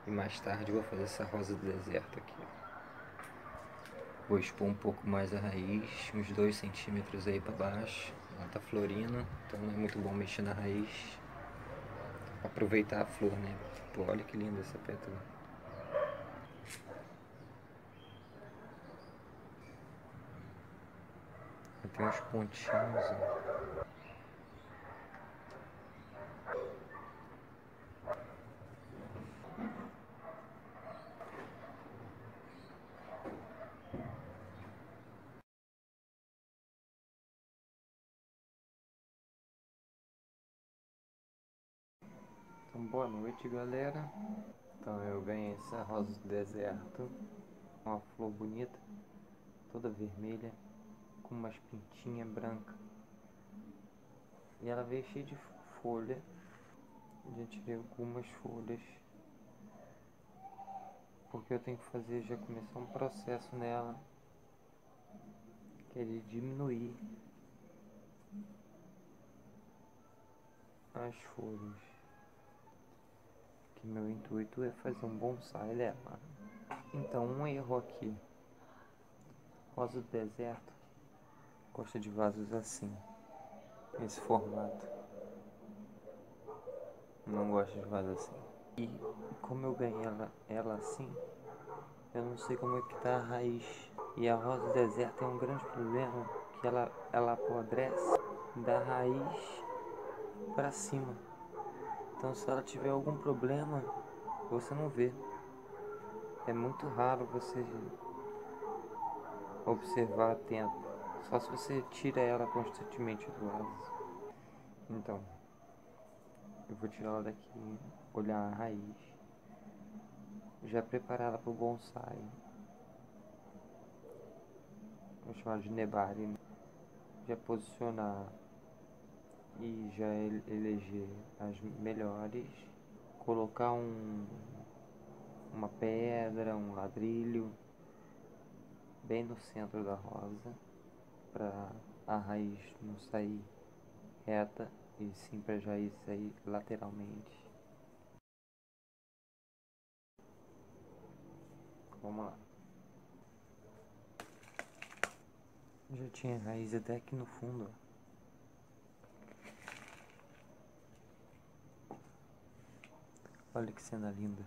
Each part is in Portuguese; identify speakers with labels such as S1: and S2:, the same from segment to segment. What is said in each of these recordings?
S1: E mais tarde eu vou fazer essa rosa do deserto aqui. Vou expor um pouco mais a raiz, uns 2 centímetros aí pra baixo. Ela tá florindo, então não é muito bom mexer na raiz. Aproveitar a flor, né? Pô, olha que linda essa pétala. Tem uns pontinhos, ó. Então, boa noite, galera. Então, eu ganhei essa rosa do deserto. Uma flor bonita, toda vermelha, com umas pintinhas brancas. E ela veio cheia de folha. Já tirei algumas folhas, porque eu tenho que fazer, já começar um processo nela, que é de diminuir as folhas. Que meu intuito é fazer um bonsai dela. Então, um erro aqui. Rosa do deserto gosta de vasos assim, esse formato. Não gosto de vasos assim. E como eu ganhei ela assim, eu não sei como é que tá a raiz. E a rosa do deserto tem um grande problema, que ela apodrece da raiz para cima. Então, se ela tiver algum problema, você não vê. É muito raro você observar atento. Só se você tira ela constantemente do vaso. Então, eu vou tirar ela daqui, olhar a raiz, já preparar ela para o bonsai. Vou chamar de nebari, né? Já posicionar e já eleger as melhores. Colocar uma pedra, um ladrilho bem no centro da rosa, para a raiz não sair reta e sim para a raiz sair lateralmente. Vamos lá. Já tinha raiz até aqui no fundo, ó. Olha que cena linda.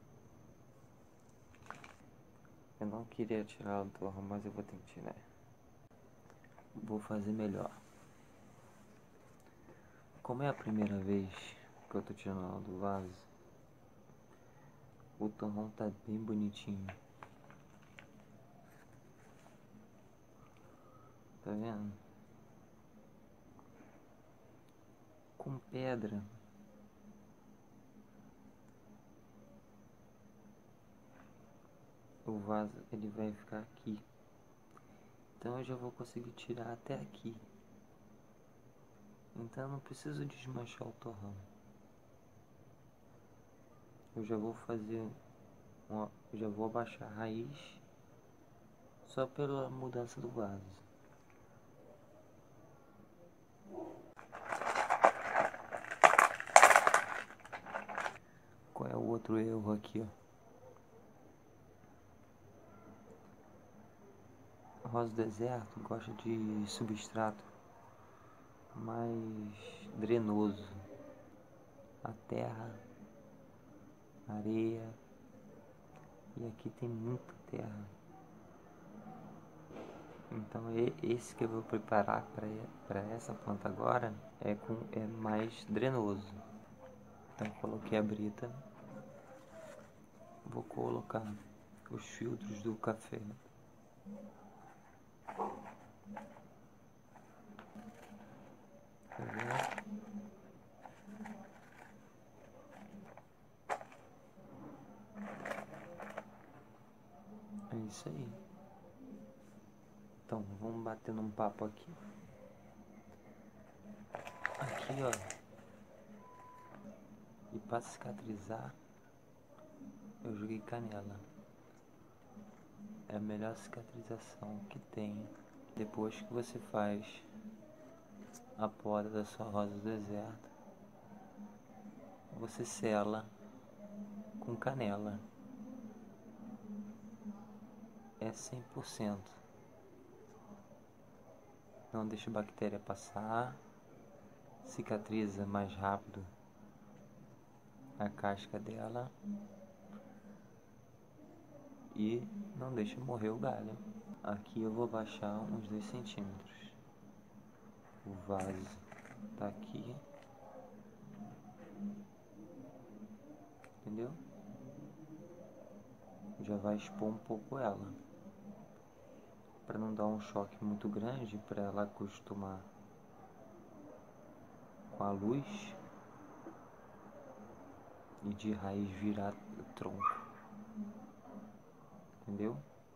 S1: Eu não queria tirar ela do torro, mas eu vou ter que tirar. Vou fazer melhor. Como é a primeira vez que eu tô tirando ela do vaso, o torrão tá bem bonitinho. Tá vendo? Com pedra. O vaso ele vai ficar aqui. Então eu já vou conseguir tirar até aqui. Então eu não preciso desmanchar o torrão. Eu já vou fazer eu já vou abaixar a raiz só pela mudança do vaso. Qual é o outro erro aqui, ó? A rosa do deserto gosta de substrato mais drenoso. A terra, a areia, e aqui tem muita terra. Então esse que eu vou preparar para essa planta agora é mais drenoso. Então coloquei a brita. Vou colocar os filtros do café. Tá vendo? É isso aí. Então vamos bater num papo aqui. Aqui, ó. E para cicatrizar, eu joguei canela. É a melhor cicatrização que tem depois que você faz a poda da sua rosa do deserto. Você sela com canela. É 100%. Não deixa a bactéria passar. Cicatriza mais rápido a casca dela. E não deixa morrer o galho. Aqui eu vou baixar uns 2 centímetros. O vaso tá aqui. Entendeu? Já vai expor um pouco ela. Para não dar um choque muito grande, para ela acostumar com a luz e de raiz virar tronco. Entendeu?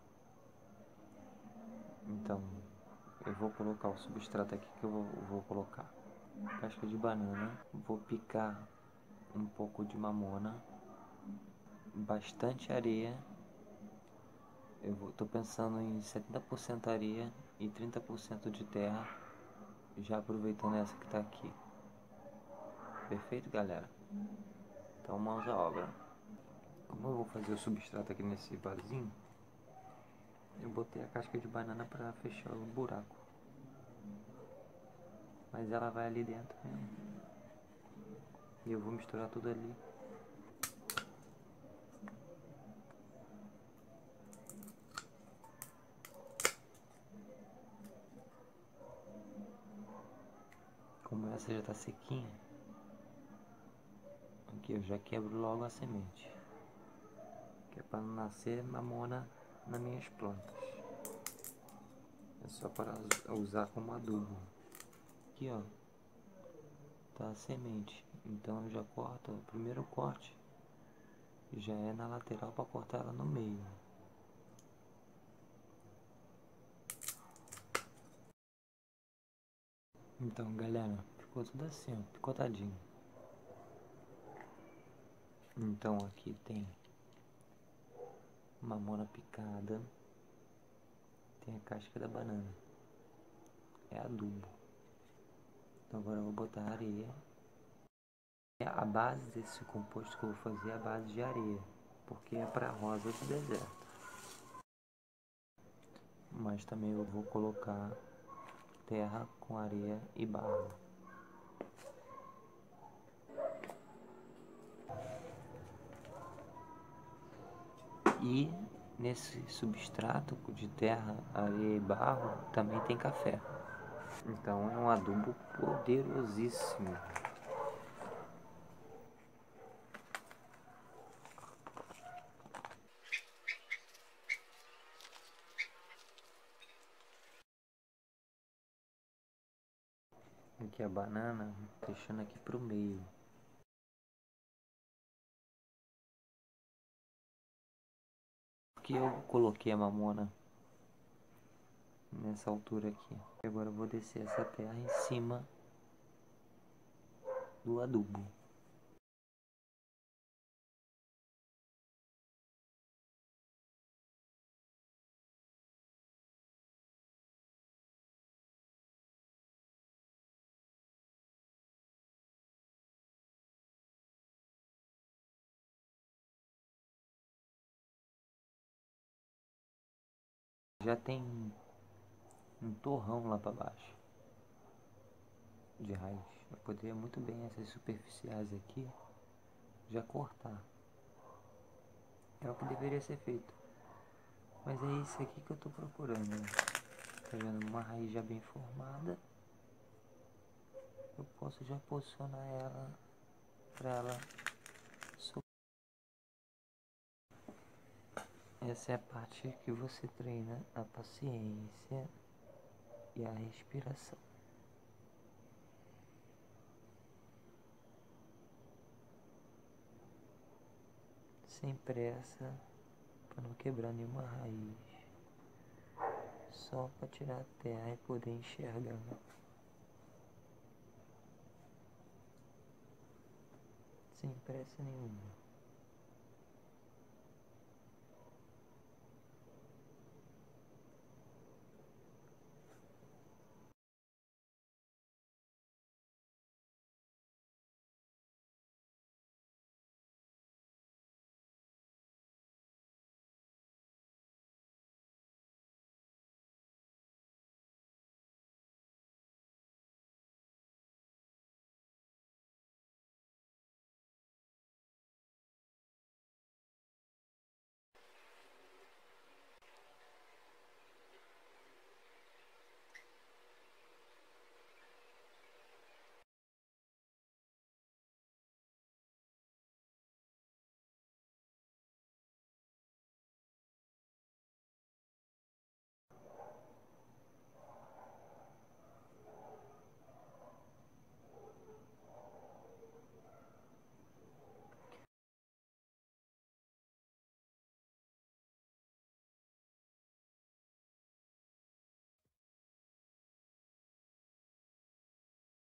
S1: Então, eu vou colocar o substrato aqui que eu vou colocar. Casca de banana. Vou picar um pouco de mamona. Bastante areia. Tô pensando em 70% areia e 30% de terra. Já aproveitando essa que tá aqui. Perfeito, galera? Então, mãos à obra. Como eu vou fazer o substrato aqui nesse vasinho, eu botei a casca de banana para fechar o buraco. Mas ela vai ali dentro mesmo. E eu vou misturar tudo ali. Como essa já tá sequinha, aqui eu já quebro logo a semente. Que é para não nascer mamona nas minhas plantas. É só para usar como adubo. Aqui ó, tá a semente. Então eu já corto, o primeiro corte já é na lateral para cortar ela no meio. Então galera, ficou tudo assim ó, picotadinho. Então aqui tem mamona picada, tem a casca da banana, é adubo. Então agora eu vou botar areia. A base desse composto que eu vou fazer é a base de areia, porque é para rosa do deserto. Mas também eu vou colocar terra com areia e barro. E nesse substrato de terra, areia e barro também tem café. Então é um adubo poderosíssimo. Aqui a banana, deixando aqui pro meio. Aqui eu coloquei a mamona nessa altura aqui. Agora eu vou descer essa terra em cima do adubo. Já tem um torrão lá para baixo de raiz. Eu poderia muito bem essas superficiais aqui já cortar. É o que deveria ser feito. Mas é isso aqui que eu tô procurando, né? Tá vendo? Uma raiz já bem formada. Eu posso já posicionar ela para ela. Essa é a parte que você treina a paciência e a respiração. Sem pressa, para não quebrar nenhuma raiz. Só para tirar a terra e poder enxergar. Sem pressa nenhuma.